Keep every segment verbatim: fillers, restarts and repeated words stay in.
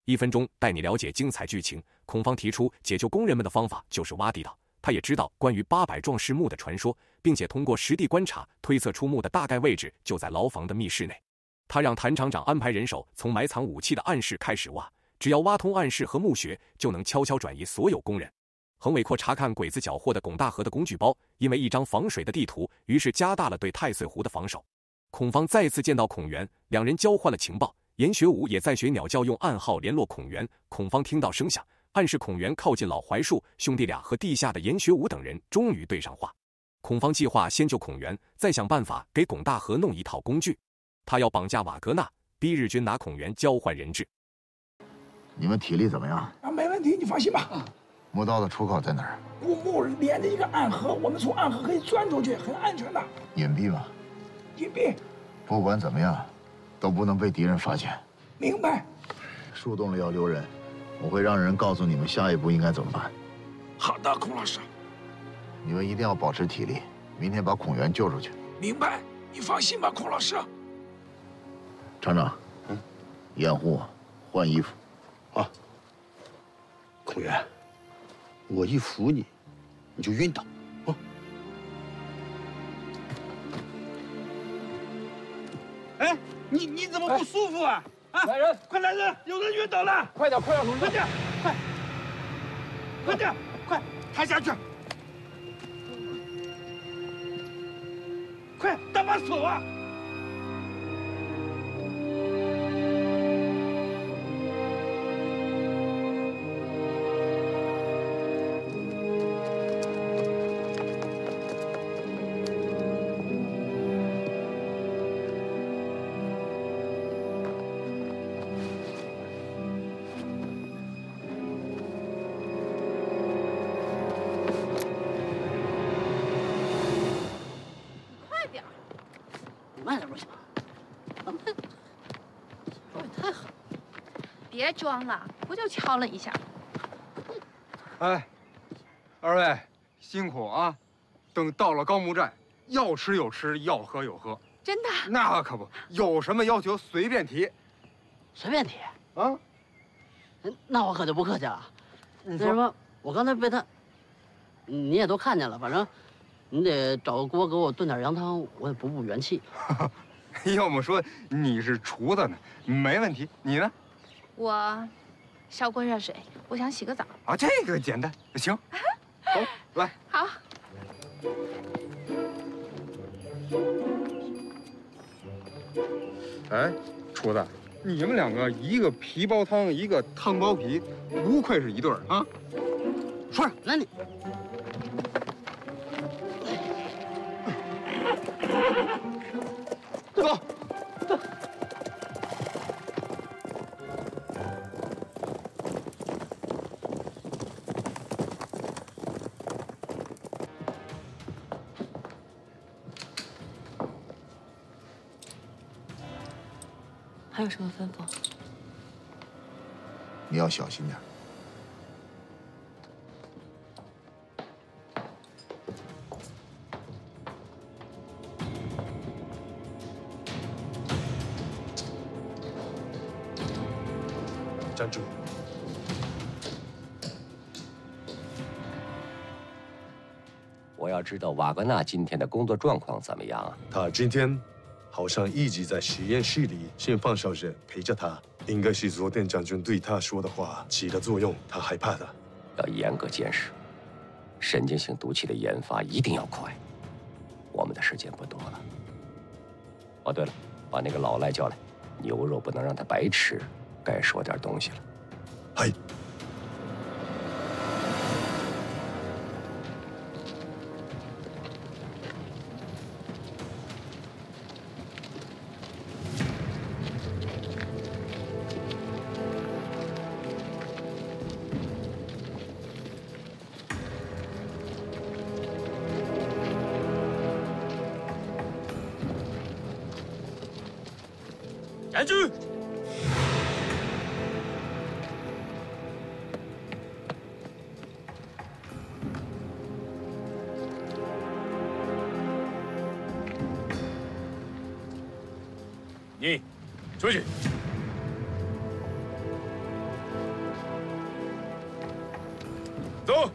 一分钟带你了解精彩剧情。孔方提出解救工人们的方法就是挖地道。他也知道关于八百壮士墓的传说，并且通过实地观察推测出墓的大概位置就在牢房的密室内。他让谭厂长安排人手从埋藏武器的暗室开始挖，只要挖通暗室和墓穴，就能悄悄转移所有工人。彭伟阔查看鬼子缴获的巩大河的工具包，因为一张防水的地图，于是加大了对太岁湖的防守。孔方再次见到孔元，两人交换了情报。严学武也在学鸟叫，用暗号联络孔元。孔方听到声响，暗示孔元靠近老槐树，兄弟俩和地下的严学武等人终于对上话。孔方计划先救孔元，再想办法给巩大河弄一套工具。他要绑架瓦格纳，逼日军拿孔元交换人质。 你们体力怎么样？ 啊，没问题，你放心吧。 墓道的出口在哪儿？ 古墓连着一个暗河，我们从暗河可以钻出去，很安全的。 隐蔽吗？ 隐蔽。 不管怎么样，都不能被敌人发现。 明白。 树洞里要留人，我会让人告诉你们下一步应该怎么办。 好的，孔老师。 你们一定要保持体力，明天把孔元救出去。 明白，你放心吧，孔老师。 厂长，嗯，掩护我，换衣服。 啊，孔元，我一扶你，你就晕倒。啊！哎，你你怎么不舒服啊？啊！ 来人， 快来人！有人晕倒了！ 快点，快点，同志！ 快点，快！快点，快！抬下去！快，搭把手啊！ 慢点不行，手也太狠！别装了，不就敲了一下。 哎，二位辛苦啊！等到了高木寨，要吃有吃，要喝有喝。 真的？ 那可不，有什么要求随便提。 随便提啊？ 那我可就不客气了。 那什么，我刚才被他，你也都看见了，反正。你得找个锅给我炖点羊汤，我得补补元气。 要么说你是厨子呢，没问题。你呢？ 我烧锅热水，我想洗个澡。 啊，这个简单，行。走，来。 好。 哎，厨子，你们两个一个皮包汤，一个汤包皮，不愧是一对儿啊！说， 来你。 走。 还有什么吩咐？ 你要小心点。 站住！ 我要知道瓦格纳今天的工作状况怎么样啊？ 他今天好像一直在实验室里，先放小姐陪着他，应该是昨天将军对他说的话起了作用，他害怕的。 要严格监视，神经性毒气的研发一定要快，我们的时间不多了。哦，对了，把那个老赖叫来，牛肉不能让他白吃。该说点东西了。 嗨。 站住！你出去。 走。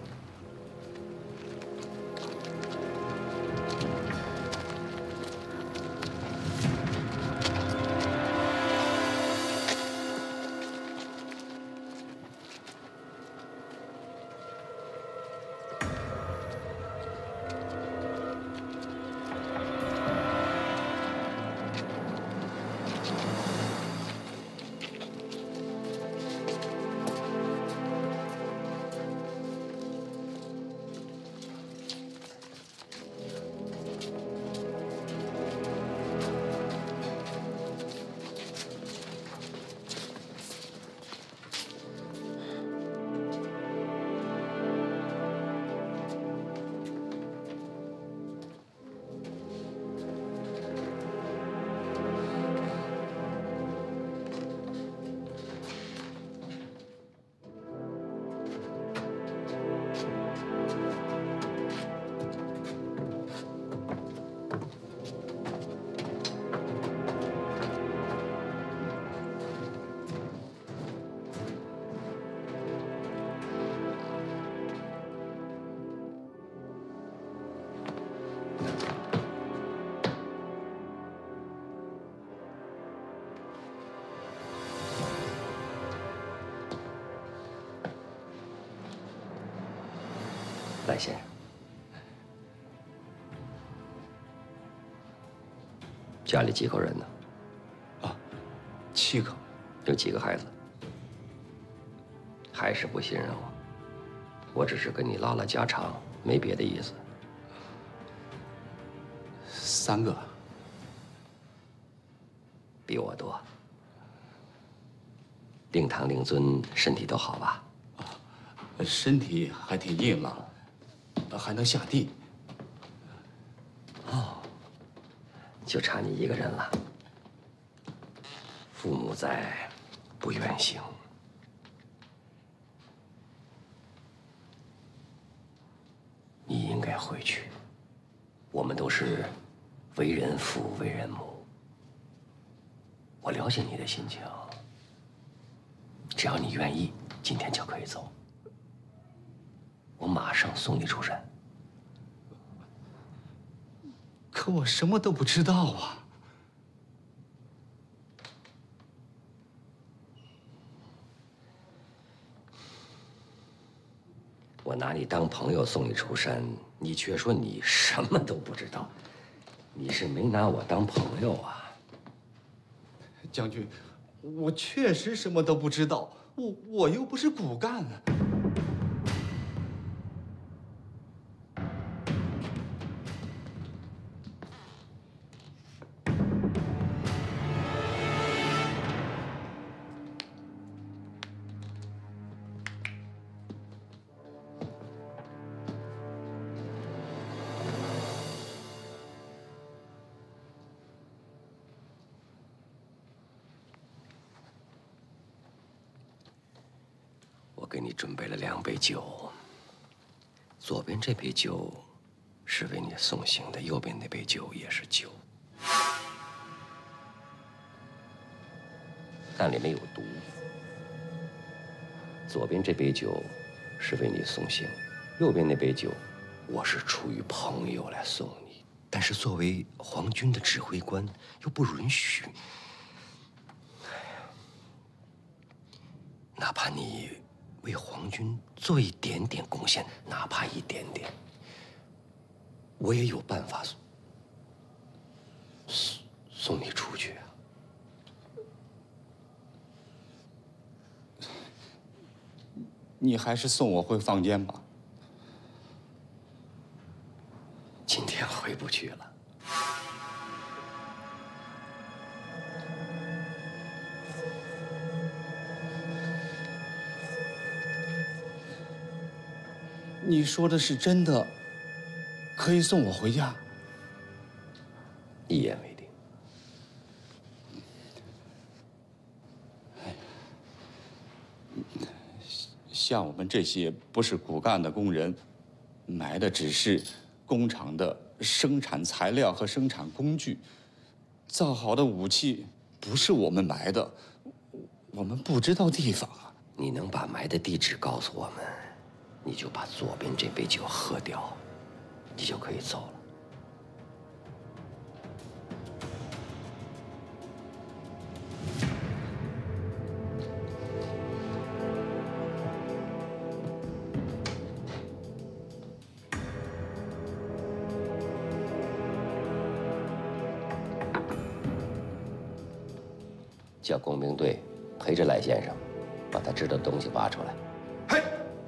赖先生，家里几口人呢？ 啊，七口。 有几个孩子？还是不信任我？我只是跟你拉拉家常，没别的意思。 三个。 比我多。令堂、令尊身体都好吧？ 啊，身体还挺硬朗。 还能下地。 哦，就差你一个人了。父母在，不远行。你应该回去。我们都是为人父、为人母。我了解你的心情。只要你愿意，今天就可以走。 我马上送你出山。 可我什么都不知道啊！ 我拿你当朋友送你出山，你却说你什么都不知道，你是没拿我当朋友啊！ 将军，我确实什么都不知道，我我又不是骨干啊！ 我给你准备了两杯酒，左边这杯酒是为你送行的，右边那杯酒也是酒，但里面有毒。左边这杯酒是为你送行，右边那杯酒，我是出于朋友来送你，但是作为皇军的指挥官，又不允许。哎呀，哪怕你。 为皇军做一点点贡献，哪怕一点点，我也有办法送送你出去啊！ 你还是送我回房间吧。 今天回不去了。 你说的是真的，可以送我回家？ 一言为定。 像我们这些不是骨干的工人，埋的只是工厂的生产材料和生产工具，造好的武器不是我们埋的，我们不知道地方啊。 你能把埋的地址告诉我们？ 你就把左边这杯酒喝掉，你就可以走了。叫工兵队陪着赖先生，把他知道的东西挖出来。 嘿。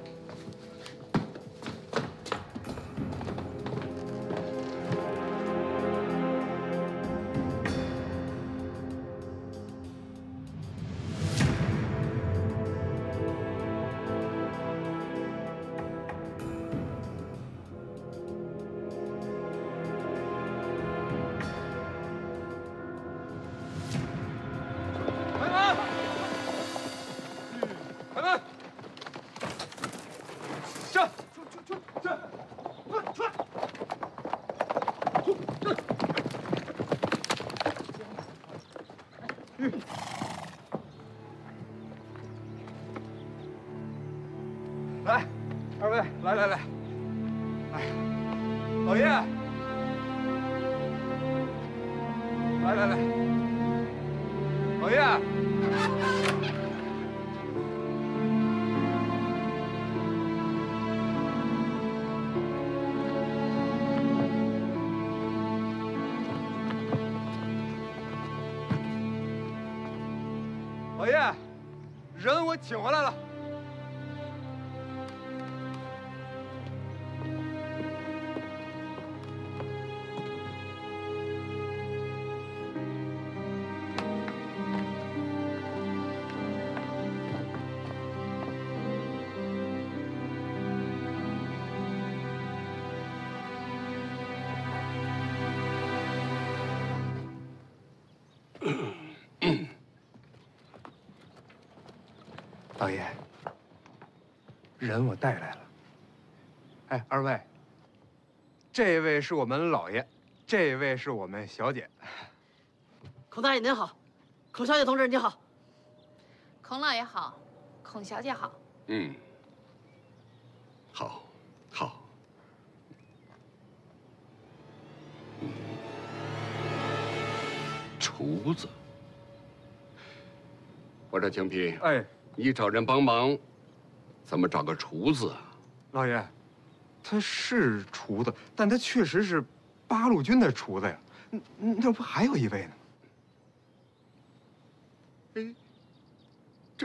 来，二位，来来来，来，老爷，来来来，老爷。 老爷，人我请回来了。老爷，人我带来了。哎，二位，这位是我们老爷，这位是我们小姐。 孔大爷您好，孔小姐同志您好， 孔老爷好，孔小姐好。 嗯，好，好。嗯，厨子，我说青皮， 哎。 你找人帮忙，怎么找个厨子啊？ 老爷，他是厨子，但他确实是八路军的厨子呀。那那不还有一位呢？ 哎，这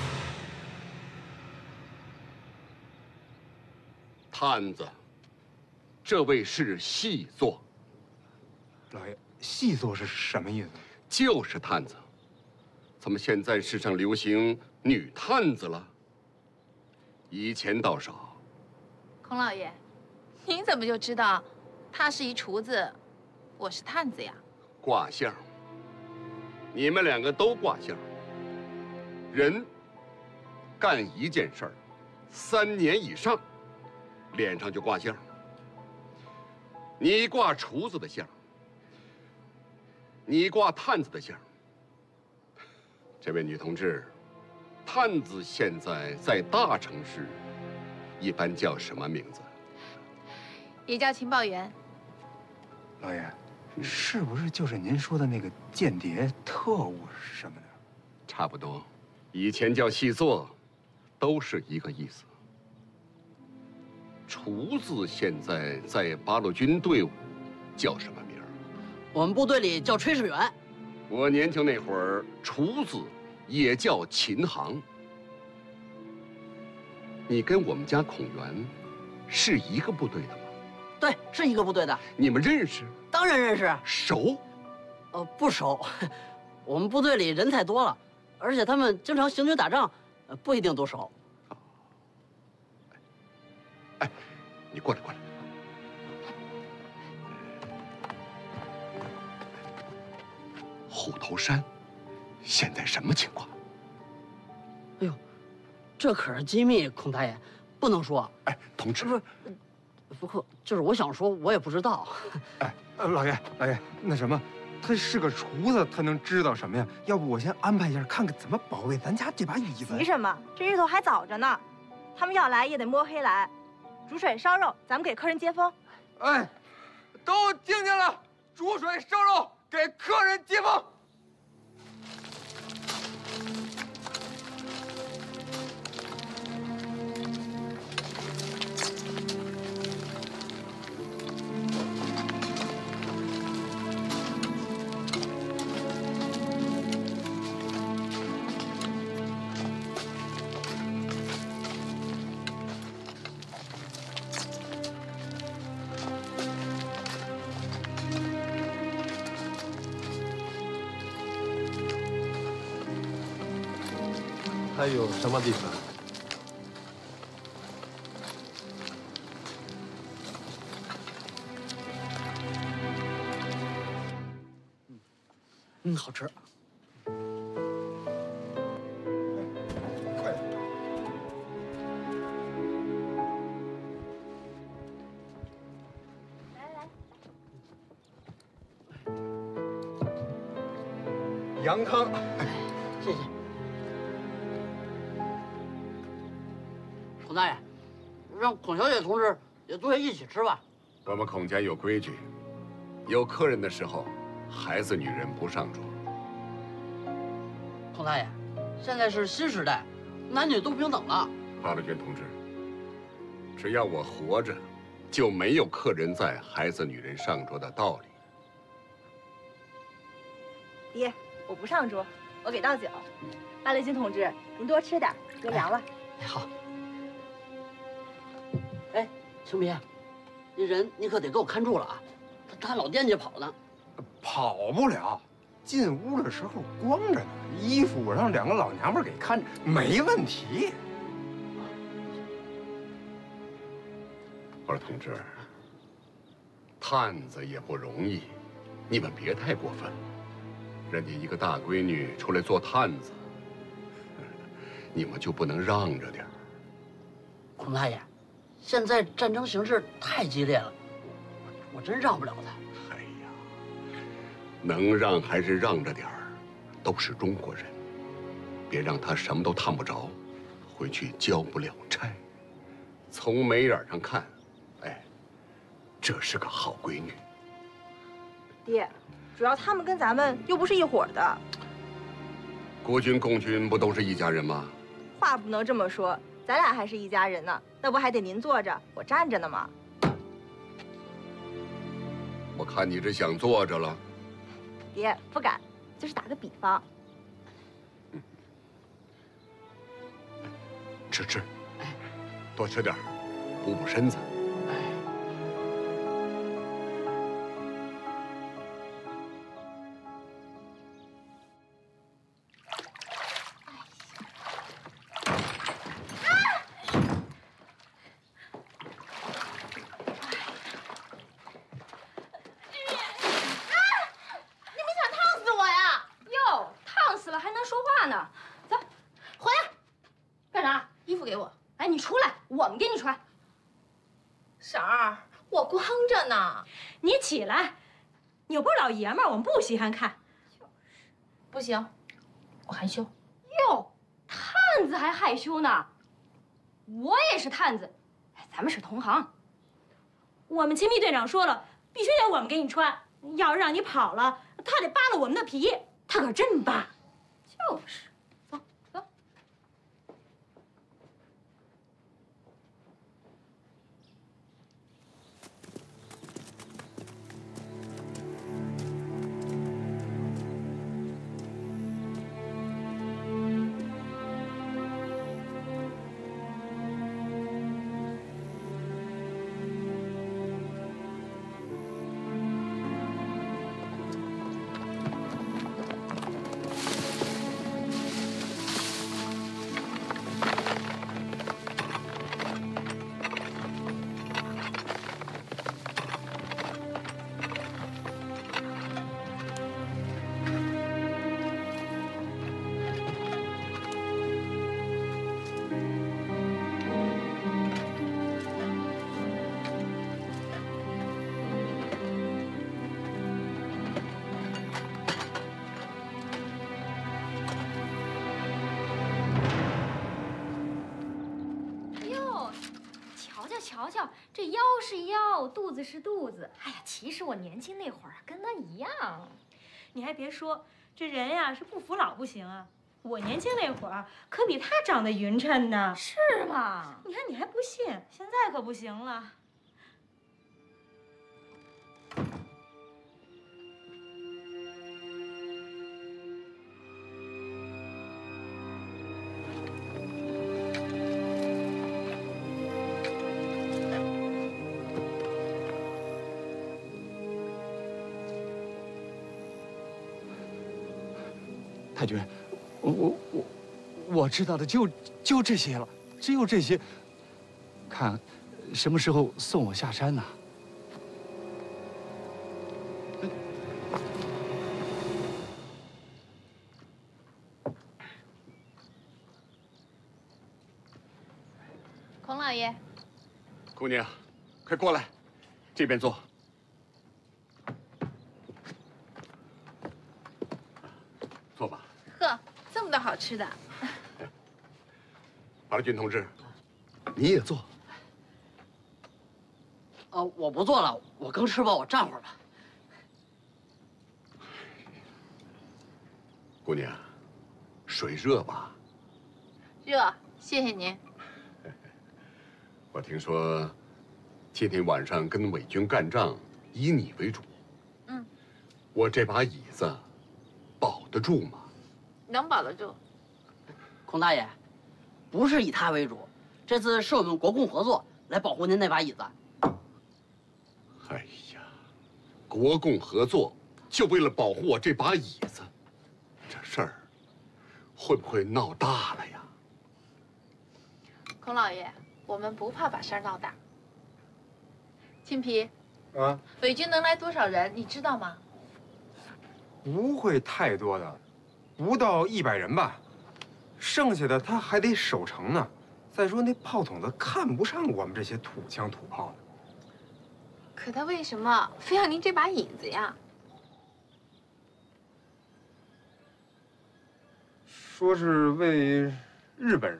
探子，这位是细作。 老爷，细作是什么意思？ 就是探子。怎么现在世上流行女探子了？以前倒少。 孔老爷，您怎么就知道他是一厨子，我是探子呀？ 卦象。你们两个都卦象。人干一件事儿，三年以上，脸上就挂相。你挂厨子的相，你挂探子的相。 这位女同志，探子现在在大城市，一般叫什么名字？ 也叫情报员。 老爷，是不是就是您说的那个间谍、特务什么的？ 差不多，以前叫细作，都是一个意思。厨子现在在八路军队伍叫什么名儿？ 我们部队里叫炊事员。 我年轻那会儿，厨子也叫琴行。你跟我们家孔元是一个部队的吗？ 对，是一个部队的。 你们认识？ 当然认识。 熟？ 呃，不熟。我们部队里人太多了，而且他们经常行军打仗，呃，不一定都熟。 哎，你过来，过来。 虎头山现在什么情况？ 哎呦，这可是机密，孔大爷，不能说。 哎，同志， 不是，不过就是我想说，我也不知道。 哎，老爷，老爷，那什么，他是个厨子，他能知道什么呀？要不我先安排一下，看看怎么保卫咱家这把椅子。 急什么？这日头还早着呢。 他们要来也得摸黑来。煮水烧肉，咱们给客人接风。 哎，都听见了，煮水烧肉，给客人接风。 还有什么地方？ 嗯，好吃。 快点！ 来来来，羊汤。 谢谢。 孔大爷，让孔小姐同志也坐下一起吃吧。 我们孔家有规矩，有客人的时候，孩子、女人不上桌。 孔大爷，现在是新时代，男女都平等了。 巴德娟同志，只要我活着，就没有客人在、孩子、女人上桌的道理。 爹，我不上桌，我给倒酒。巴雷金同志，您多吃点，别凉了。 哎，好。 哎，青皮，那人你可得给我看住了啊！他他老惦记跑呢。 跑不了，进屋的时候光着呢，衣服我让两个老娘们给看着，没问题。 我说同志，探子也不容易，你们别太过分。人家一个大闺女出来做探子，你们就不能让着点儿？ 孔大爷。 现在战争形势太激烈了，我我真让不了他。 哎呀，能让还是让着点儿，都是中国人，别让他什么都探不着，回去交不了差。从眉眼上看，哎，这是个好闺女。 爹，主要他们跟咱们又不是一伙的。 国军、共军不都是一家人吗？ 话不能这么说。 咱俩还是一家人呢，那不还得您坐着，我站着呢吗？ 我看你是想坐着了。 爹，不敢，就是打个比方。 嗯、吃吃，多吃点，补补身子。 起来，你又不是老爷们儿，我们不稀罕看。 不行，我害羞。 哟，探子还害羞呢？我也是探子，咱们是同行。 我们秦皮队长说了，必须得我们给你穿，要是让你跑了，他得扒了我们的皮，他可真扒。 就是。 哎瞧瞧瞧，这腰是腰，肚子是肚子。哎呀，其实我年轻那会儿跟他一样。 你还别说，这人呀是不服老不行啊。我年轻那会儿可比他长得匀称呢。 是吗？ 你看你还不信，现在可不行了。 太君，我我我我知道的就就这些了，只有这些。看，什么时候送我下山呢？ 孔老爷， 姑娘，快过来，这边坐。 坐吧。 呵，这么多好吃的。 马军同志，你也坐。 呃，我不做了，我刚吃饱，我站会儿吧。 姑娘，水热吧？ 热，谢谢您。 我听说，今天晚上跟伪军干仗，以你为主。 嗯。 我这把椅子。 保得住吗？ 能保得住。 孔大爷，不是以他为主，这次是我们国共合作来保护您那把椅子。 哎呀，国共合作就为了保护我这把椅子，这事儿会不会闹大了呀？ 孔老爷，我们不怕把事儿闹大。青皮， 啊， 伪军能来多少人，你知道吗？ 不会太多的，不到一百人吧。剩下的他还得守城呢。再说那炮筒子看不上我们这些土枪土炮的。 可他为什么非要您这把椅子呀？ 说是为日本人。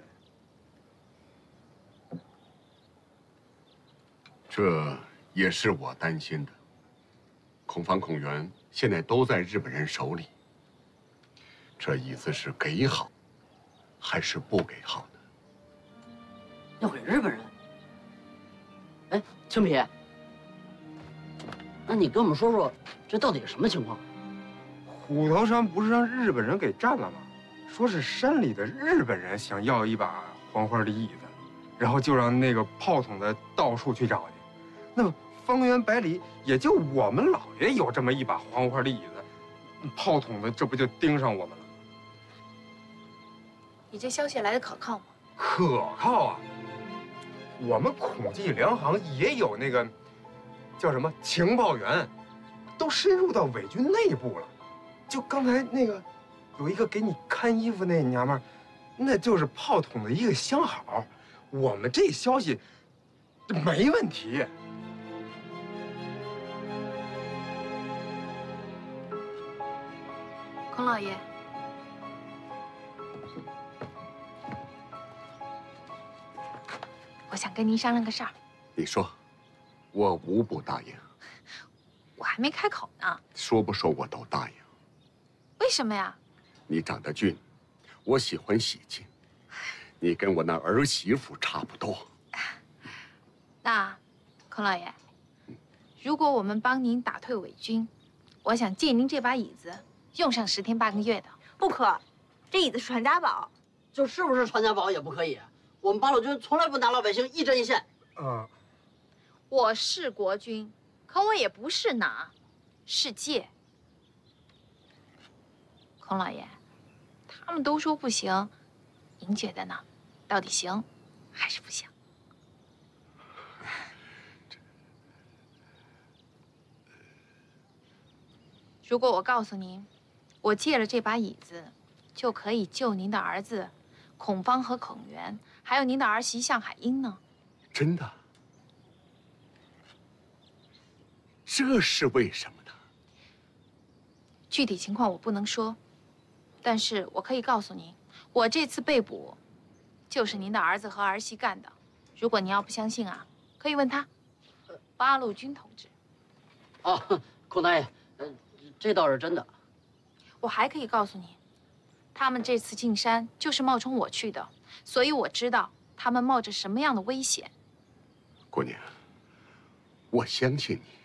这也是我担心的。孔方、孔元。 现在都在日本人手里，这椅子是给好，还是不给好呢？ 要给日本人？哎，青皮，那你跟我们说说，这到底是什么情况？ 虎头山不是让日本人给占了吗？说是山里的日本人想要一把黄花梨椅子，然后就让那个炮筒子到处去找去。那么。 方圆百里，也就我们老爷有这么一把黄花梨椅子，炮筒子这不就盯上我们了？ 你这消息来的可靠吗？ 可靠啊！我们孔记粮行也有那个叫什么情报员，都深入到伪军内部了。就刚才那个有一个给你看衣服那娘们儿，那就是炮筒的一个相好。我们这消息没问题。 孔老爷，我想跟您商量个事儿。 你说，我无不答应。 我还没开口呢。 说不说我都答应。 为什么呀？ 你长得俊，我喜欢喜庆，你跟我那儿媳妇差不多。 那，孔老爷，如果我们帮您打退伪军，我想借您这把椅子。 用上十天半个月的， 不可，这椅子是传家宝， 就是不是传家宝也不可以。我们八路军从来不拿老百姓一针一线。 啊， 我是国军，可我也不是拿，是借。孔老爷，他们都说不行，您觉得呢？到底行还是不行？如果我告诉您。 我借了这把椅子，就可以救您的儿子孔方和孔元，还有您的儿媳向海英呢。 真的？这是为什么呢？ 具体情况我不能说，但是我可以告诉您，我这次被捕，就是您的儿子和儿媳干的。如果您要不相信啊， 可以问他。八路军同志。 哦，孔大爷，呃，这倒是真的。 我还可以告诉你，他们这次进山就是冒充我去的，所以我知道他们冒着什么样的危险。 姑娘，我相信你。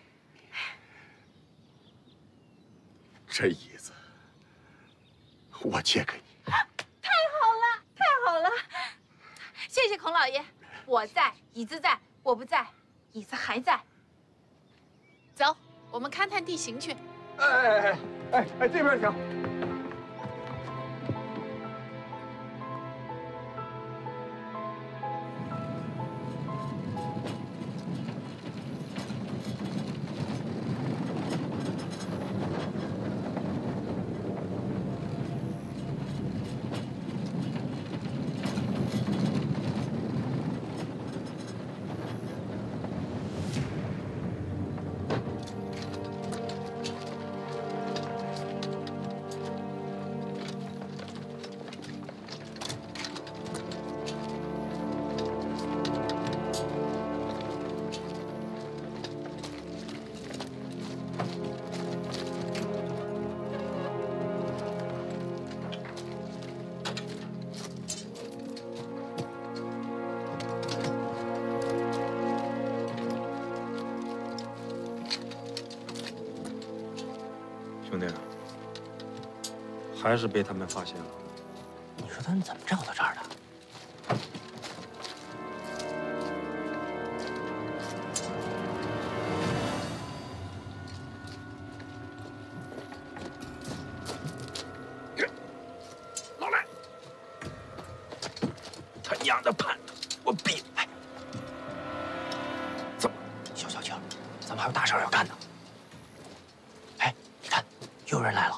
这椅子，我借给你。 太好了，太好了！谢谢孔老爷。我在，椅子在；我不在，椅子还在。走，我们勘探地形去。 哎哎哎哎哎，这边请。 兄弟，还是被他们发现了。 你说他们怎么找到这儿的？ 老赖，他娘的叛徒！我毙了！哎，怎么？ 消消气儿，咱们还有大事要干呢。哎，你看，又有人来了。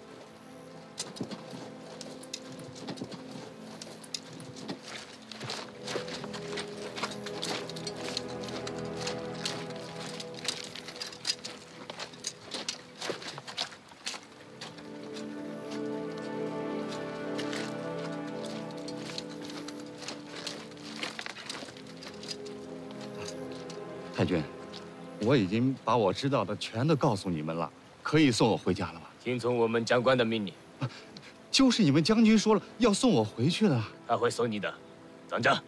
太君，我已经把我知道的全都告诉你们了，可以送我回家了吧？ 听从我们长官的命令。 就是你们将军说了要送我回去的。 他会送你的，等着。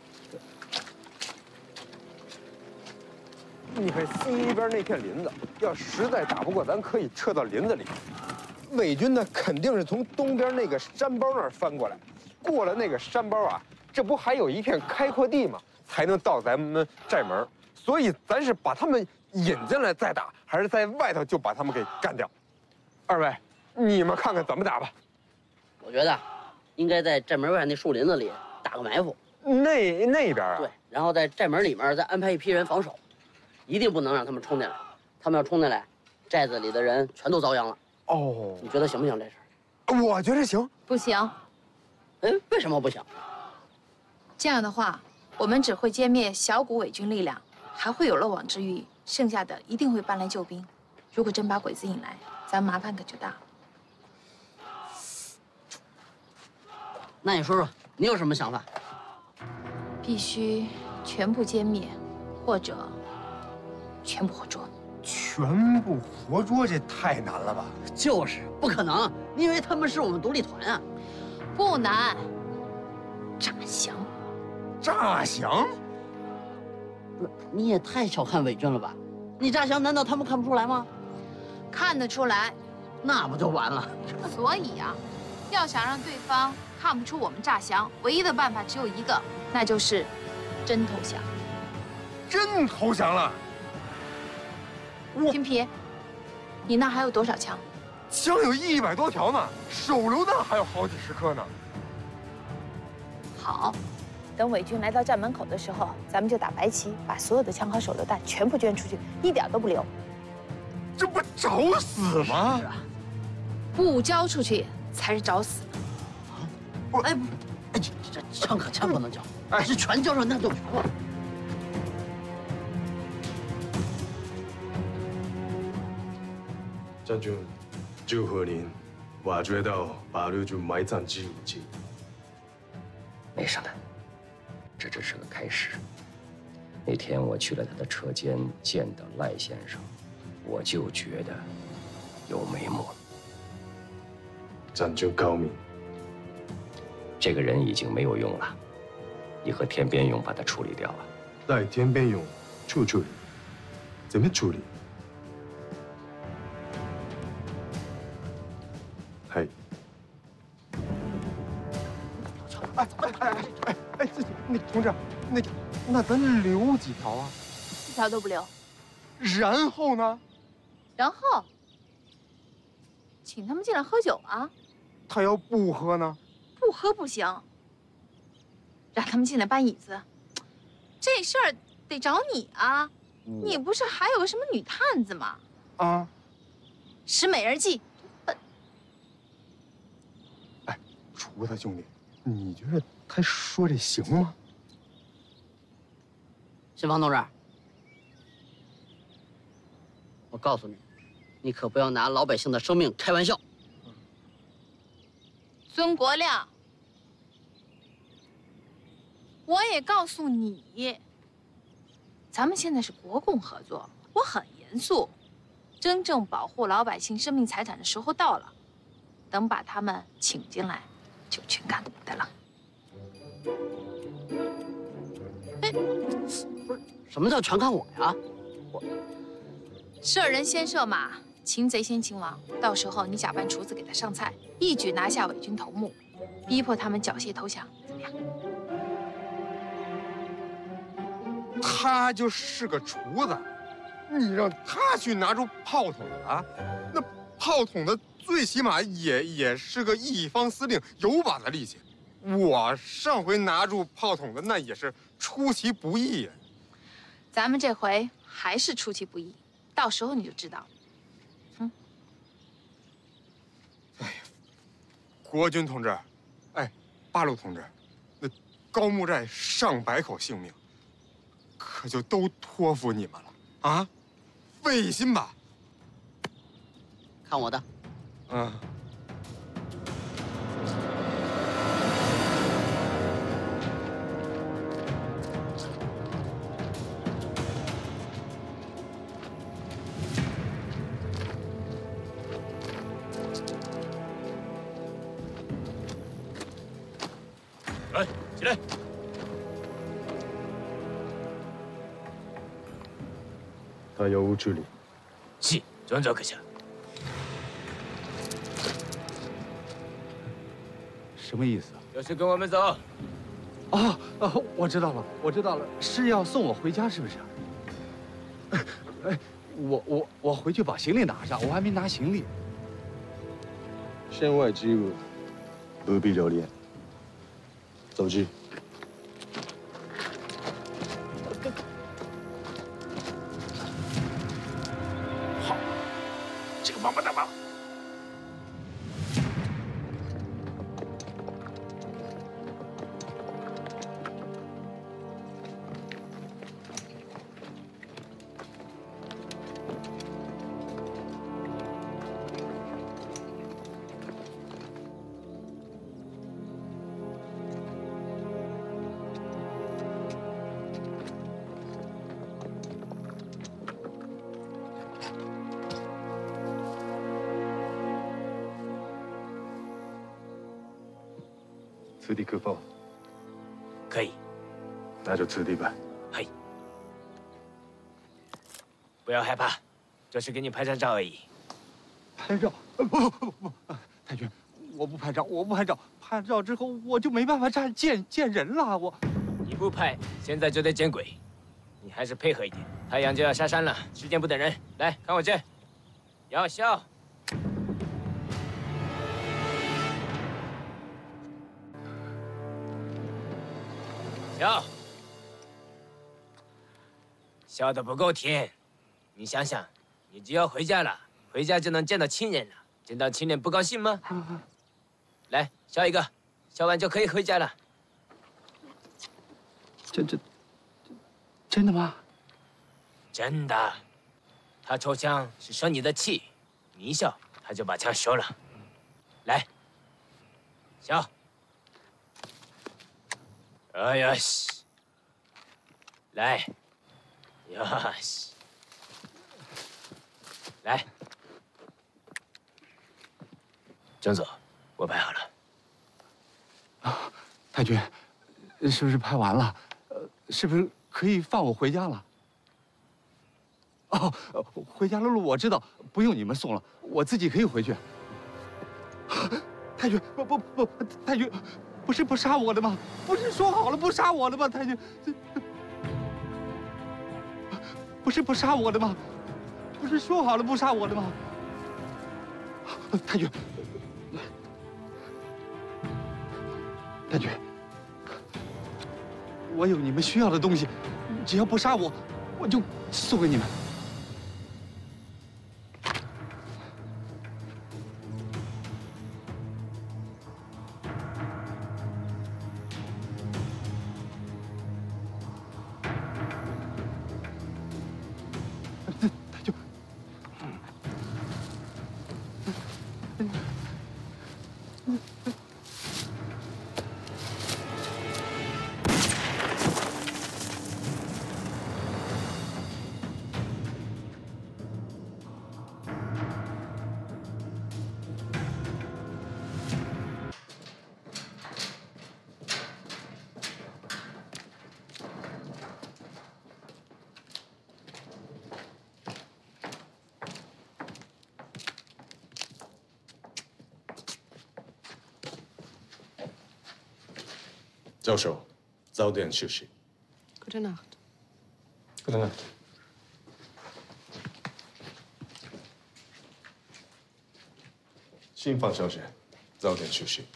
你看西边那片林子，要实在打不过，咱可以撤到林子里。伪军呢，肯定是从东边那个山包那儿翻过来，过了那个山包啊，这不还有一片开阔地吗？才能到咱们寨门。所以咱是把他们引进来再打，还是在外头就把他们给干掉？二位，你们看看怎么打吧。 我觉得应该在寨门外那树林子里打个埋伏。 那那边啊？ 对，然后在寨门里面再安排一批人防守，一定不能让他们冲进来。他们要冲进来，寨子里的人全都遭殃了。 哦， 你觉得行不行这事？ 我觉得行。 不行。 哎，为什么不行？ 这样的话，我们只会歼灭小股伪军力量。还会有漏网之鱼，剩下的一定会搬来救兵。如果真把鬼子引来，咱麻烦可就大了。 那你说说，你有什么想法？ 必须全部歼灭，或者全部活捉。 全部活捉，这太难了吧？ 就是不可能，因为他们是我们独立团啊。 不难，诈降。 诈降？ 不是，你也太小看伪军了吧？你诈降，难道他们看不出来吗？ 看得出来， 那不就完了？ 所以啊，要想让对方看不出我们诈降，唯一的办法只有一个，那就是真投降。 真投降了？ 金皮，你那还有多少枪？ 枪有一百多条呢，手榴弹还有好几十颗呢。 好。等伪军来到站门口的时候，咱们就打白旗，把所有的枪和手榴弹全部捐出去，一点都不留。 这不找死吗？ 是啊， 不交出去才是找死。 啊！不，哎不，哎这这枪可千不能交，哎，这全交上那就全了。 将军，祝贺您挖掘到八路军埋藏之武器。 没什么。这只是个开始， 那天我去了他的车间，见到赖先生，我就觉得有眉目。 战军高明， 这个人已经没有用了，你和天边勇把他处理掉了。 赖天边勇处处理，怎么处理？嘿。 哎哎哎哎哎，这那同志，那那咱留几条啊？ 一条都不留。 然后呢？ 然后，请他们进来喝酒啊。 他要不喝呢？ 不喝不行。让他们进来搬椅子，这事儿得找你啊！ 嗯、 你不是还有个什么女探子吗？ 啊， 使美人计。笨。 哎，厨子兄弟。 你觉得他说这行吗？ 新房同志，我告诉你，你可不要拿老百姓的生命开玩笑。 孙国亮，我也告诉你，咱们现在是国共合作，我很严肃。真正保护老百姓生命财产的时候到了，等把他们请进来，就全看你的了。 哎，不是，什么叫全看我呀？我射人先射马，擒贼先擒王。到时候你假扮厨子给他上菜，一举拿下伪军头目，逼迫他们缴械投降，怎么样？ 他就是个厨子，你让他去拿出炮筒啊？那炮筒的最起码也也是个一方司令，有把子力气。我上回拿住炮筒的那也是出其不意呀。 咱们这回还是出其不意，到时候你就知道了。嗯。 哎呀，国军同志，哎，八路同志，那高木寨上百口性命，可就都托付你们了啊！费心吧。 看我的。 嗯。 来，起来。 他有无处理？ 是，转走阁下。 什么意思啊？ 就是跟我们走。 哦哦，我知道了，我知道了，是要送我回家，是不是？哎，我我我回去把行李拿上，我还没拿行李。 身外之物，不必留恋。走去。 好，这个王八蛋吧。 此地可否？ 可以。 那就此地吧。 嘿，不要害怕，就是给你拍张照而已。 拍照？不不不不，太君，我不拍照，我不拍照。拍照之后我就没办法站见见人了。我你不拍，现在就得见鬼。你还是配合一点，太阳就要下山了，时间不等人。来看我这，要笑。笑，笑得不够甜。你想想，你就要回家了，回家就能见到亲人了。见到亲人不高兴吗？来，笑一个，笑完就可以回家了。 这这，真的吗？ 真的。他抽枪是生你的气，你一笑，他就把枪收了。来，笑。哎呀，来， よし，来，江总，我拍好了。 啊，太君，是不是拍完了？呃，是不是可以放我回家了？哦，回家的路我知道，不用你们送了，我自己可以回去。太君，不不不，太君，不是不杀我的吗？不是说好了不杀我的吗？太君，不是不杀我的吗？不是说好了不杀我的吗？太君，太君，我有你们需要的东西，只要不杀我，我就送给你们。 教授，早点休息。 Gute Nacht. Gute Nacht. 新芳小姐，早点休息。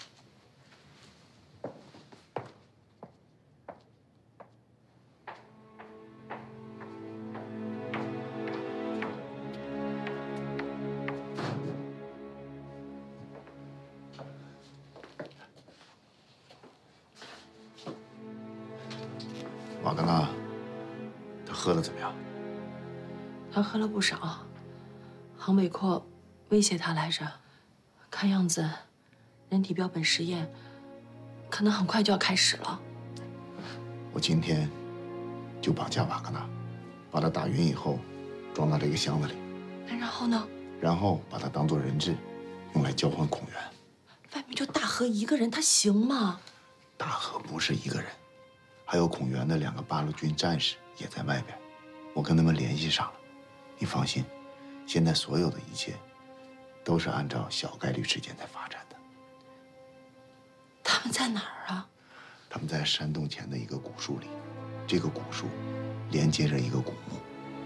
瓦格纳，他喝的怎么样？ 他喝了不少，杭伟阔威胁他来着，看样子人体标本实验可能很快就要开始了。 我今天就绑架瓦格纳，把他打晕以后，装到这个箱子里， 那然后呢？ 然后把他当做人质，用来交换孔元。 外面就大河一个人，他行吗？ 大河不是一个人。还有孔元的两个八路军战士也在外边，我跟他们联系上了。你放心，现在所有的一切都是按照小概率事件在发展的。 他们在哪儿啊？ 他们在山洞前的一个古树里，这个古树连接着一个古墓。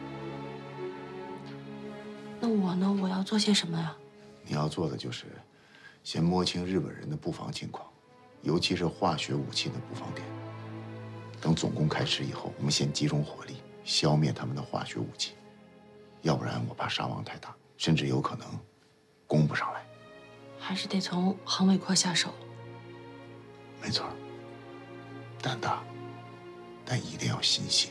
那我呢？我要做些什么呀？ 你要做的就是先摸清日本人的布防情况，尤其是化学武器的布防点。等总攻开始以后，我们先集中火力消灭他们的化学武器，要不然我怕伤亡太大，甚至有可能攻不上来。 还是得从杭伟阔下手。 没错，胆大，但一定要心细。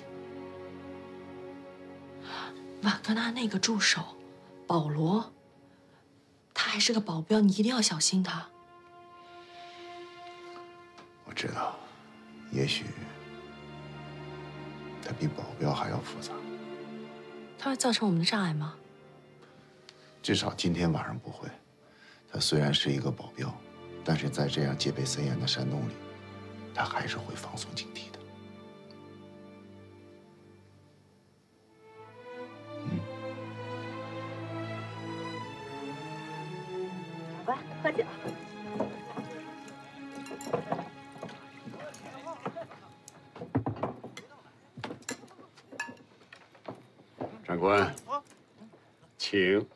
瓦格纳那个助手保罗，他还是个保镖，你一定要小心他。 我知道，也许他比保镖还要复杂。 他会造成我们的障碍吗？ 至少今天晚上不会。他虽然是一个保镖，但是在这样戒备森严的山洞里，他还是会放松警惕的。嗯。 长官，喝酒。 长官，请。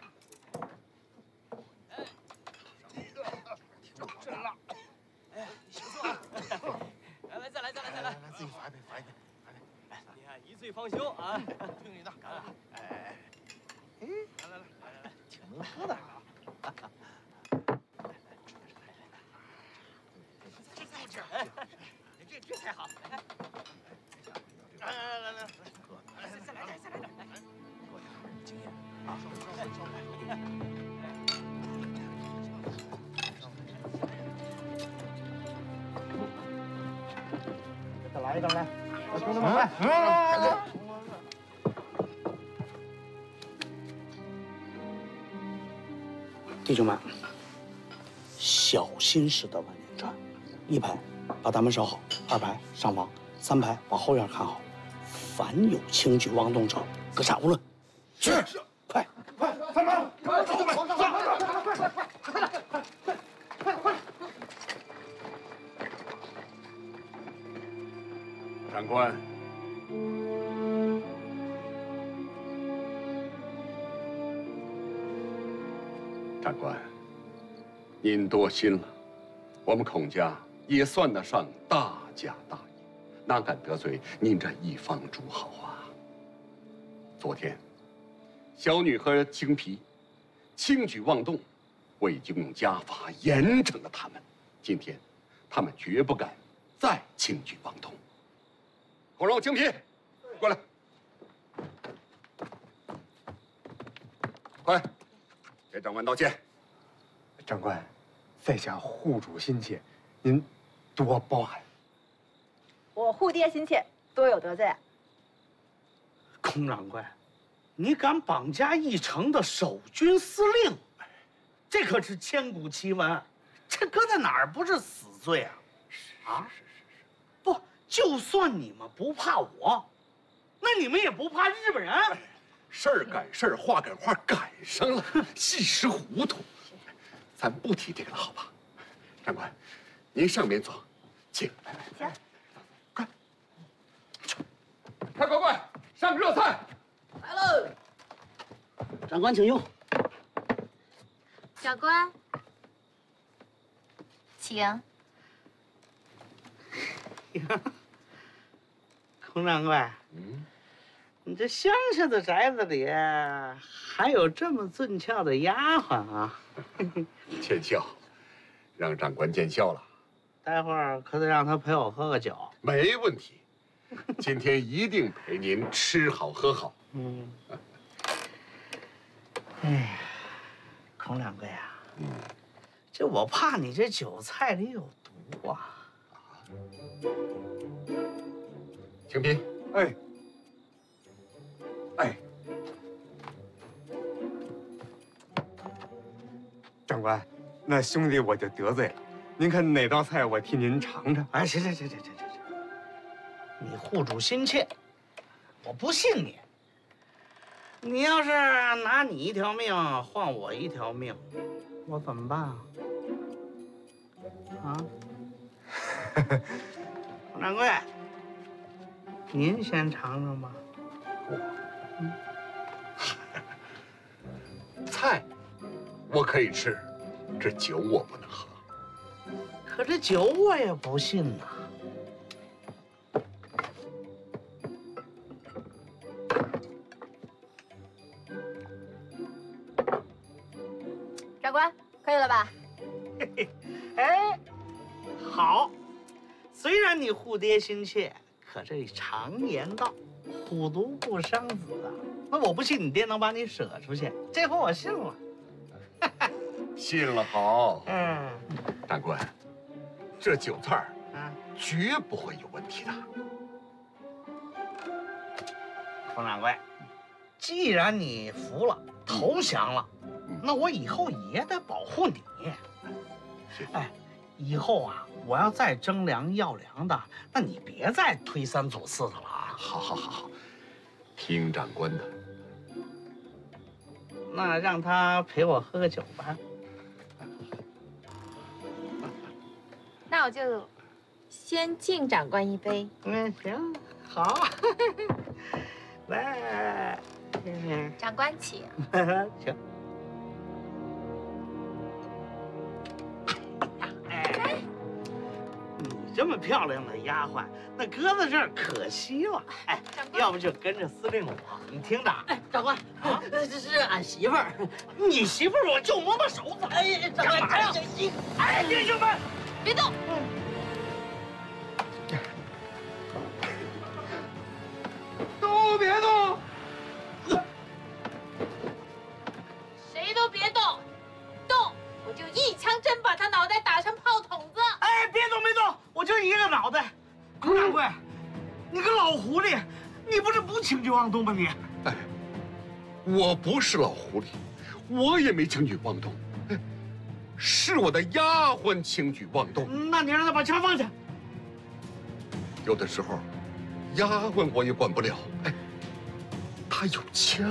来来，再来再来再来， 自己罚一杯，罚一杯，罚一杯。 你看一醉方休啊，听你的，哎哎哎，来来来来来，挺能喝的啊。这才这，哎，这这才好。来来来来来，再来点，再来点，来，多点经验啊， 再来一个来，兄弟们来，来来来来。 弟兄们，小心驶得万年船。一排把大门守好，二排上房，三排把后院看好。凡有轻举妄动者，格杀勿论。是是，快快快慢，快走快快快快快快快快！ 长官，长官，您多心了。我们孔家也算得上大家大业，哪敢得罪您这一方诸侯啊？昨天，小女和青皮轻举妄动，我已经用家法严惩了他们。今天，他们绝不敢再轻举妄动。孔融、青皮，过来，快，给长官道歉。 长官，在下护主心切，您多包涵。 我护爹心切，多有得罪。 孔长官，你敢绑架一城的守军司令，这可是千古奇闻，这搁在哪儿不是死罪啊？啊？是是是。不，就算你们不怕我，那你们也不怕日本人？ 事儿赶事儿，话赶话，赶上了，一时糊涂。咱不提这个了，好吧？长官，您上面坐，请。 行。 快，快快快，上热菜。 来喽！长官请用。 长官，请。 孔长官，嗯，你这乡下的宅子里还有这么俊俏的丫鬟啊！ 见笑，让长官见笑了。 待会儿可得让他陪我喝个酒。 没问题，今天一定陪您吃好喝好。 嗯。哎呀，孔掌柜啊，嗯，这我怕你这酒菜里有毒啊。 青皮， 哎，哎。长官，那兄弟我就得罪了。您看哪道菜我替您尝尝？ 哎，行行行行行行行，你护主心切，我不信你。你要是拿你一条命换我一条命，我怎么办啊？啊？孔掌柜，您先尝尝吧。 嗯，菜我可以吃，这酒我不能喝。 可这酒我也不信呐。 长官，可以了吧？ 嘿嘿，哎，好。虽然你护爹心切，可这常言道，虎毒不伤子啊。那我不信你爹能把你舍出去，这回我信了。 信了好。 嗯， 长官，这酒菜儿啊，绝不会有问题的。 冯掌柜，既然你服了，投降了，嗯、那我以后也得保护你。哎，以后啊，我要再征粮要粮的，那你别再推三阻四的了啊！ 好，好，好，好，听长官的。 那让他陪我喝个酒吧。 那我就先敬长官一杯。 嗯，行，好。来， 长官请。 行。哎，你这么漂亮的丫鬟，那搁在这儿可惜了。哎，要不就跟着司令我，你听着。 哎，长官，啊，这是俺媳妇儿。 你媳妇儿我就摸摸手子。 哎，长官， 干嘛呀？哎，弟兄们， 别动。 都别动！ 谁都别动，动我就一枪真把他脑袋打成炮筒子！ 哎，别动别动，我就一个脑袋。孔掌柜，你个老狐狸，你不是不轻举妄动吗？你， 哎，我不是老狐狸，我也没轻举妄动。哎， 是我的丫鬟轻举妄动。 那你让他把枪放下。 有的时候，丫鬟我也管不了。哎，她有枪。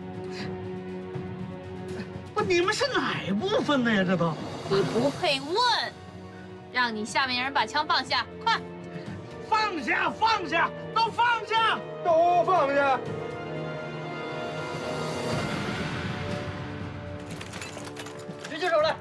不，你们是哪部分的呀？这都你不配问，让你下面人把枪放下，快！ 放下，放下，都放下， 都放下。 举起手来。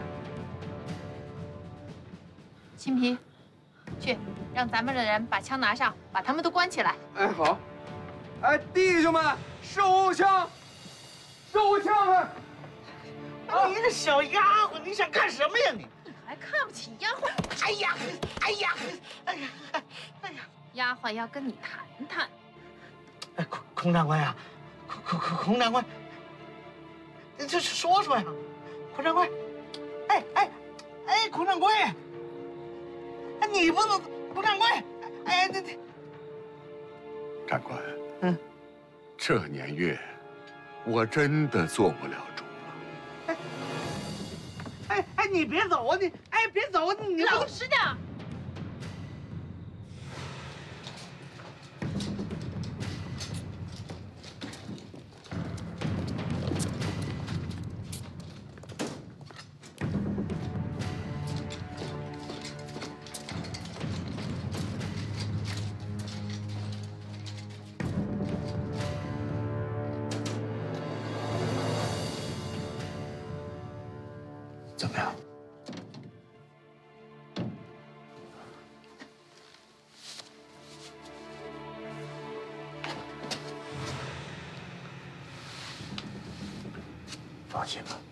青皮，去让咱们的人把枪拿上，把他们都关起来。 哎，好。哎，弟兄们，收枪，收枪啊！ 你这小丫鬟，你想干什么呀你？ 还看不起丫鬟？ 哎呀，哎呀，哎呀，哎呀！ 丫鬟要跟你谈谈。 哎，孔孔长官呀，孔孔孔孔长官，你这说说呀，孔长官，哎哎哎，孔掌柜，哎，你不能，孔掌柜，哎，那那长官， 嗯， 这年月，我真的做不了主。 哎哎，你别走啊你！哎，别走啊你！ 老实点。 怎么样？放心吧。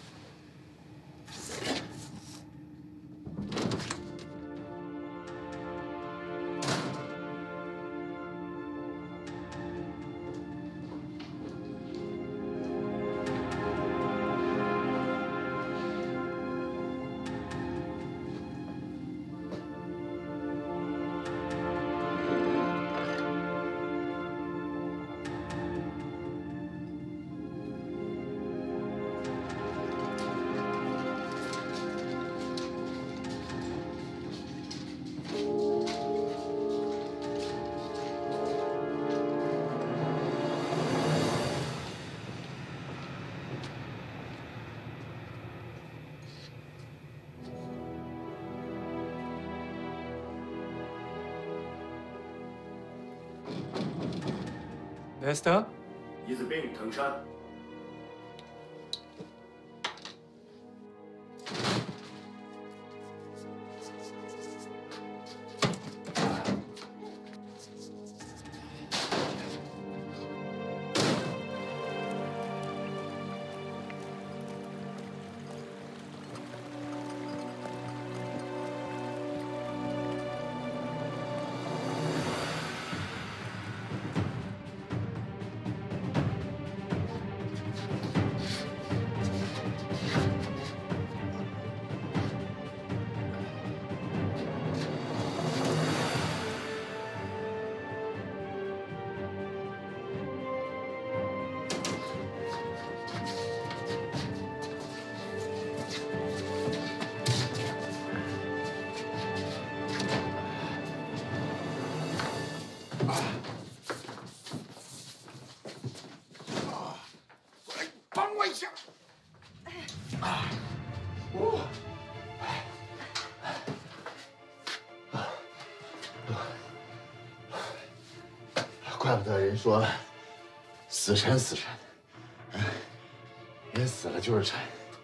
Nesta， 一字兵藤山。 帮我一下！啊！我。怪不得人说死沉死沉，嗯，人死了就是沉。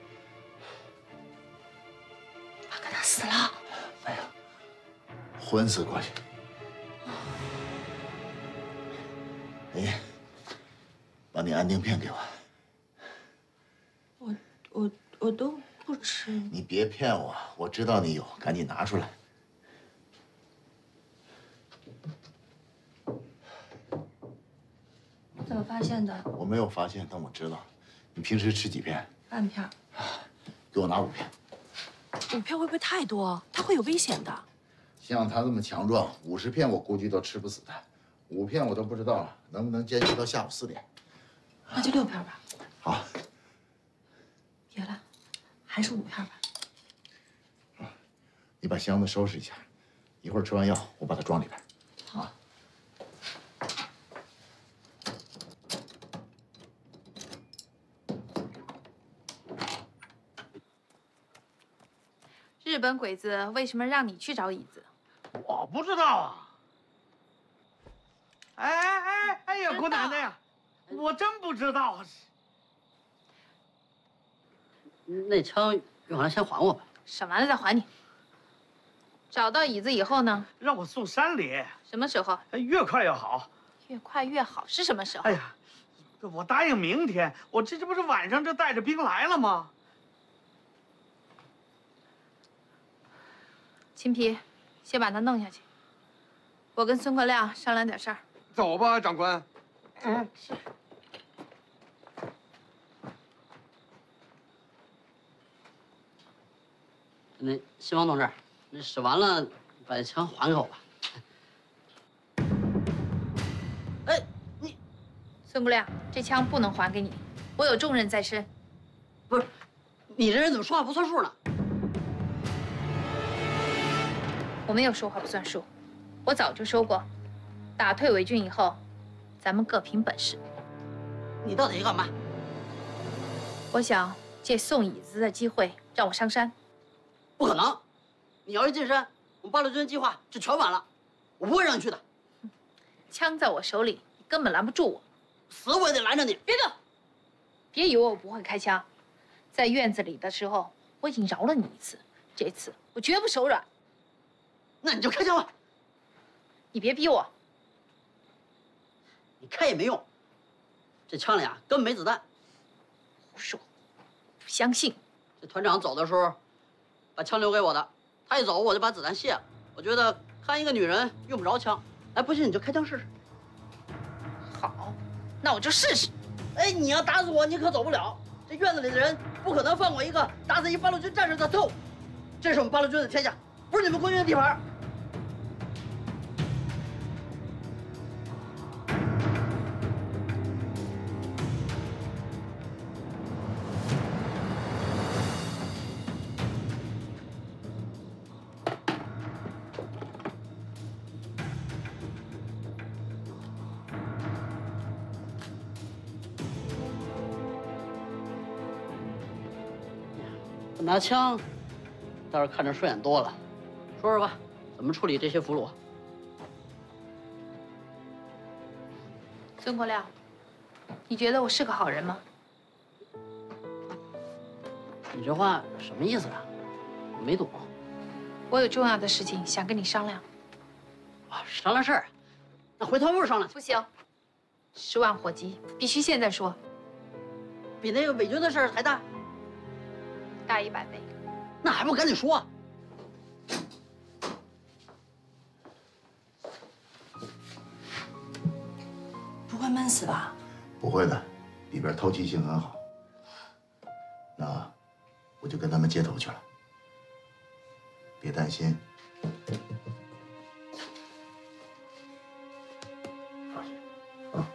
阿哥他死了？ 没有，昏死过去。哎，把你安定片给我。 我我我都不吃。 你别骗我，我知道你有，赶紧拿出来。 怎么发现的？ 我没有发现，但我知道。你平时吃几片？ 半片。 给我拿五片。 五片会不会太多？他会有危险的。 像他这么强壮，五十片我估计都吃不死他。五片我都不知道能不能坚持到下午四点。 那就六片吧。 好。 别了，还是五片吧。 你把箱子收拾一下，一会儿吃完药，我把它装里边。 好。日本鬼子为什么让你去找椅子？ 我不知道啊。哎哎哎哎呀，姑奶奶呀，我真不知道啊。 那枪用完了先还我吧。 审完了再还你。找到椅子以后呢？ 让我送山里。 什么时候？ 越快越好。 越快越好是什么时候？ 哎呀，我答应明天。我这这不是晚上这带着兵来了吗？ 秦皮，先把他弄下去。我跟孙国亮商量点事儿。 走吧，长官。嗯， 是。 那新王同志，那使完了，把枪还给我吧。哎，你， 孙国亮，这枪不能还给你，我有重任在身。 不是，你这人怎么说话不算数呢？ 我没有说话不算数，我早就说过，打退伪军以后，咱们各凭本事。 你到底要干嘛？ 我想借送椅子的机会让我上山。 不可能！你要是进山，我们八路军计划就全完了。我不会让你去的。 枪在我手里，你根本拦不住我。 死我也得拦着你！ 别动！别以为我不会开枪，在院子里的时候，我已经饶了你一次，这次我绝不手软。 那你就开枪吧。 你别逼我。 你开也没用，这枪里啊根本没子弹。 胡说！不相信。 这团长走的时候，把枪留给我的。他一走，我就把子弹卸了。我觉得看一个女人用不着枪。哎，不信你就开枪试试。 好，那我就试试。 哎，你要打死我，你可走不了。这院子里的人不可能放过一个打死一八路军战士的特务。这是我们八路军的天下，不是你们国军的地盘。拿枪倒是看着顺眼多了。说说吧，怎么处理这些俘虏？ 孙国亮，你觉得我是个好人吗？ 你这话什么意思啊？我没懂。 我有重要的事情想跟你商量。 啊，商量事儿？那回团部商量去。 不行，十万火急，必须现在说。 比那个伪军的事儿还大？ 大一百倍。 那还不赶紧说？ 不会闷死吧？ 不会的，里边透气性很好。那我就跟他们接头去了，别担心。放心，啊。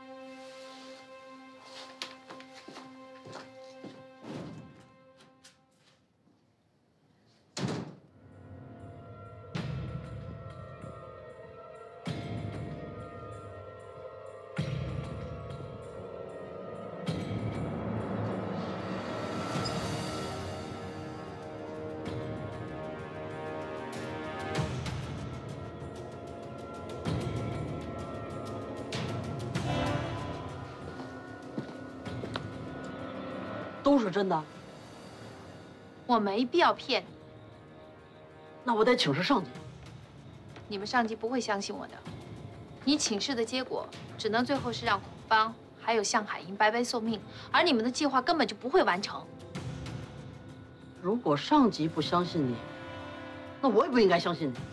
都是真的？ 我没必要骗你。 那我得请示上级。 你们上级不会相信我的。你请示的结果，只能最后是让孔方还有向海英白白送命，而你们的计划根本就不会完成。 如果上级不相信你，那我也不应该相信你。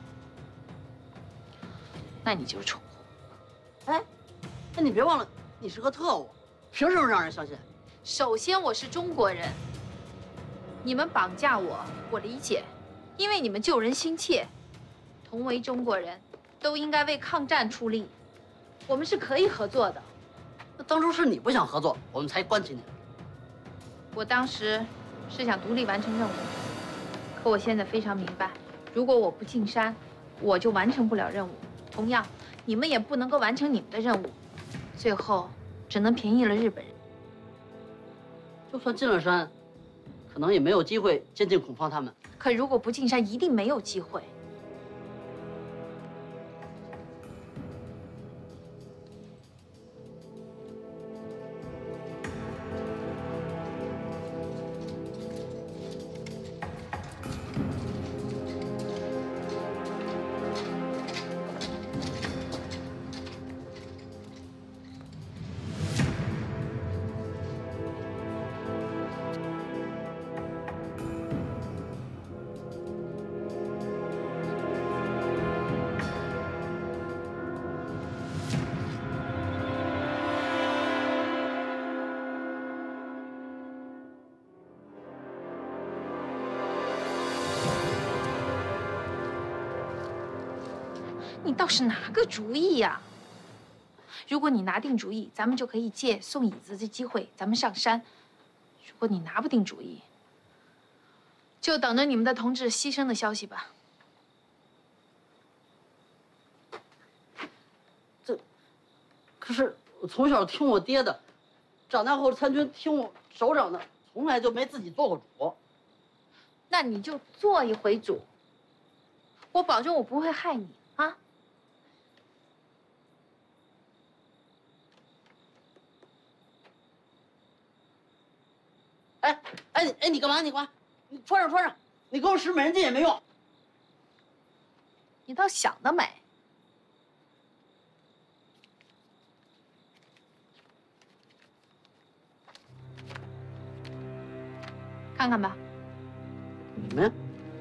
那你就是蠢货。 哎，那你别忘了，你是个特务，凭什么让人相信？ 首先，我是中国人。你们绑架我，我理解，因为你们救人心切。同为中国人，都应该为抗战出力。我们是可以合作的。 那当初是你不想合作，我们才关起你。 我当时是想独立完成任务， 可我现在非常明白，如果我不进山，我就完成不了任务。同样，你们也不能够完成你们的任务，最后只能便宜了日本人。 就算进了山，可能也没有机会接近孔方他们。 可如果不进山，一定没有机会。 你倒是拿个主意呀！如果你拿定主意，咱们就可以借送椅子的机会，咱们上山。如果你拿不定主意，就等着你们的同志牺牲的消息吧。 这，可是我从小听我爹的，长大后参军听我首长的，从来就没自己做过主。 那你就做一回主，我保证我不会害你啊。 哎哎你哎你干嘛？你干嘛？你穿上穿上，你给我使美人计也没用。 你倒想得美！看看吧。 什么呀？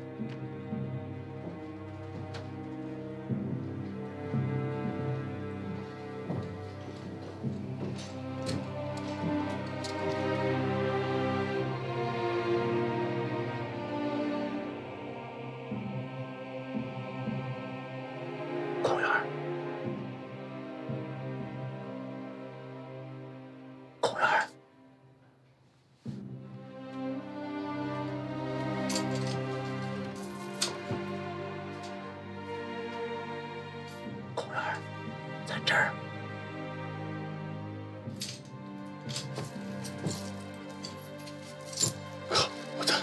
这儿。 哥，我在。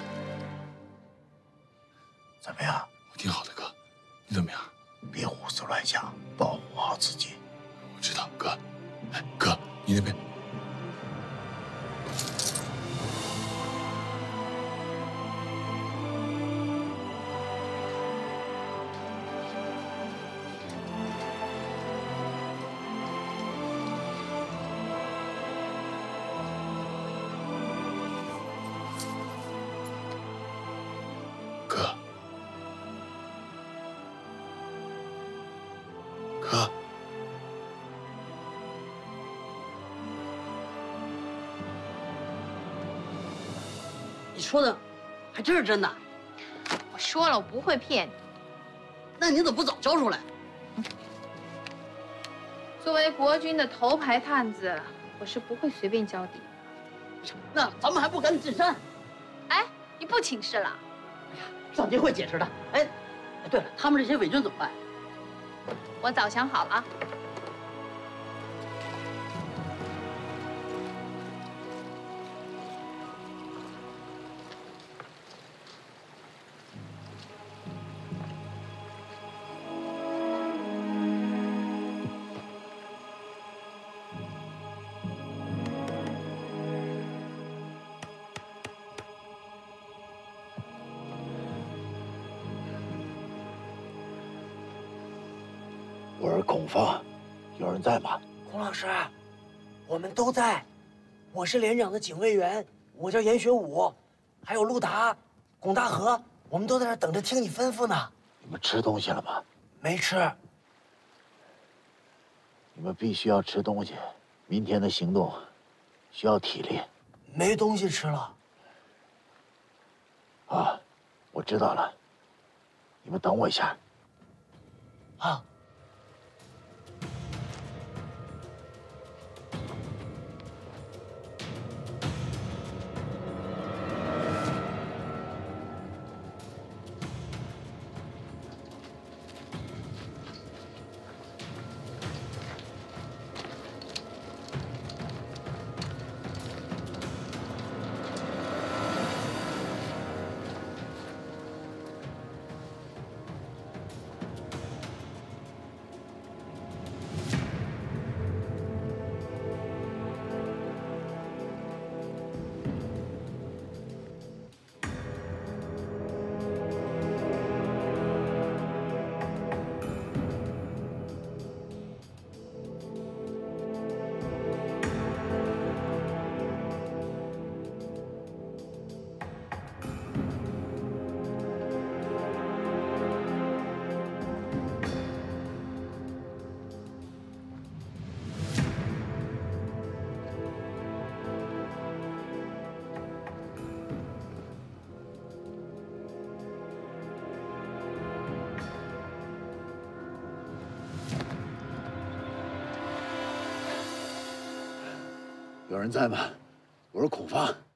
怎么样？ 我挺好的，哥。你怎么样？ 别胡思乱想，保护好自己。 我知道，哥。哎，哥，你那边。 哥， 你说的还真是真的？ 我说了，我不会骗你。 那你怎么不早交出来？ 作为国军的头牌探子，我是不会随便交底的。 那咱们还不赶紧进山？ 哎，你不请示了？ 哎呀，上级会解释的。哎，哎，对了，他们这些伪军怎么办？ 我早想好了啊！ 我是孔方，有人在吗？ 孔老师，我们都在。我是连长的警卫员，我叫严学武，还有陆达、龚大河，我们都在那等着听你吩咐呢。 你们吃东西了吗？ 没吃。 你们必须要吃东西，明天的行动需要体力。 没东西吃了。 啊，我知道了。你们等我一下。 啊。 有人在吗？我是孔方。